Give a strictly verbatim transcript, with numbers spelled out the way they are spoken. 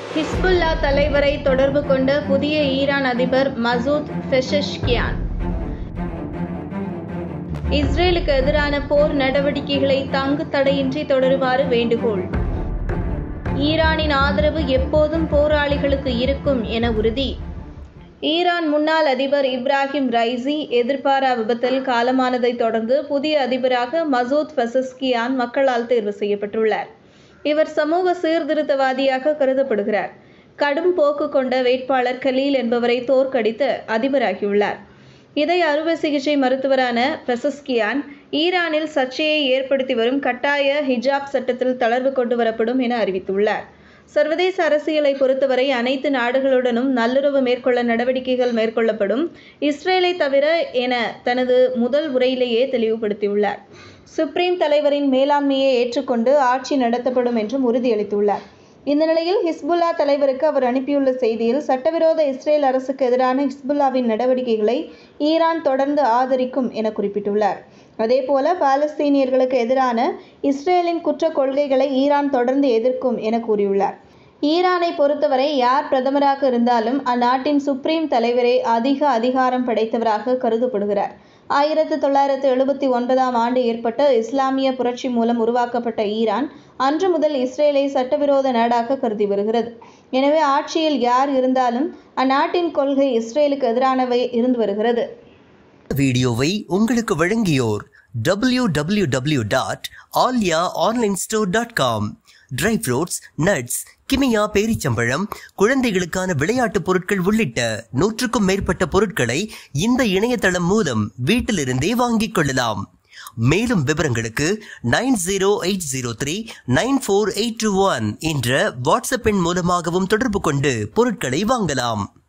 Hezbollah தலைவரை தொடர்பு கொண்ட புதிய ஈரான் அதிபர் மசூத் பெஷஷ்கியான் இஸ்ரேலுக்கு எதிரான போர் நடவடிக்கைகளை தங்கு தடையின்றி தொடருமாறு வேண்டுகோள். ஈரானின் ஆதரவு எப்போதும் போராளிகளுக்கு இருக்கும் என உறுதி. ஈரான் முன்னாள் அதிபர் இப்ராஹிம் ரைசி எதிர்பாரா விபத்தில் காலமானதை தொடர்ந்து புதிய அதிபராக மசூத் பெஷஷ்கியான் மக்களால் தேர்வு செய்யப்பட்டுள்ளார். இவர் சமூக சீர்திருத்தவாதியாக கருதப்படுகிறார். கடும் போக்கு கொண்ட வேட்பாளர் கலீல் என்பவரை தோற்கடித்து அதிபராகியுள்ளார். இதய அறுவை சிகிச்சை மருத்துவரான பெஷஷ்கியான் ஈரானில் சர்ச்சையை ஏற்படுத்தி வரும் கட்டாய ஹிஜாப் சட்டத்தில் தளர்வு கொண்டு வரப்படும் என அறிவித்துள்ளார். சர்வதேச அரசியலை பொறுத்தவரை அனைத்து நாடுகளுடனும் நல்லுறவு மேற்கொள்ள நடவடிக்கைகள் மேற்கொள்ளப்படும், இஸ்ரேலை தவிர என தனது முதல் உரையிலேயே தெளிவுபடுத்தியுள்ளார். சுப்ரீம் தலைவரின் மேலாண்மையை ஏற்றுக்கொண்டு ஆட்சி நடத்தப்படும் என்றும் உறுதியளித்துள்ளார். இந்த நிலையில் ஹிஸ்புல்லா தலைவருக்கு அவர் அனுப்பியுள்ள செய்தியில், சட்டவிரோத இஸ்ரேல் அரசுக்கு எதிரான ஹிஸ்புல்லாவின் நடவடிக்கைகளை ஈரான் தொடர்ந்து ஆதரிக்கும் என குறிப்பிட்டுள்ளார். அதேபோல பாலஸ்தீனியர்களுக்கு எதிரான இஸ்ரேலின் குற்ற கொள்கைகளை ஈரான் தொடர்ந்து எதிர்க்கும் என கூறியுள்ளார். ஈரானை பொறுத்தவரை யார் பிரதமராக இருந்தாலும் அந்நாட்டின் சுப்ரீம் தலைவரே அதிக அதிகாரம் படைத்தவராக கருதப்படுகிறார். ஆயிரத்து தொள்ளாயிரத்து எழுபத்தி ஒன்பதாம் ஆண்டு ஏற்பட்ட இஸ்லாமிய புரட்சி மூலம் உருவாக்கப்பட்ட ஈரான் அன்று முதல் இஸ்ரேலை சட்டவிரோத நாடாக கருதி வருகிறது. எனவே ஆட்சியில் யார் இருந்தாலும் அந்நாட்டின் கொள்கை இஸ்ரேலுக்கு எதிரானவை இருந்து வருகிறது. வீடியோவை உங்களுக்கு வழங்கியோர் W W W dot Alya online store dot com. Dry fruits, nuts, Kimia பேரிச்சம்பழம், குழந்தைகளுக்கான விளையாட்டு பொருட்கள் உள்ளிட்ட நூற்றுக்கும் மேற்பட்ட பொருட்களை இந்த இணையதளம் மூலம் வீட்டிலிருந்தே வாங்கிக் கொள்ளலாம். மேலும் விவரங்களுக்கு nine zero eight zero three nine four eight two one என்ற வாட்ஸ்அப் எண் மூலமாகவும் தொடர்பு கொண்டு பொருட்களை வாங்கலாம்.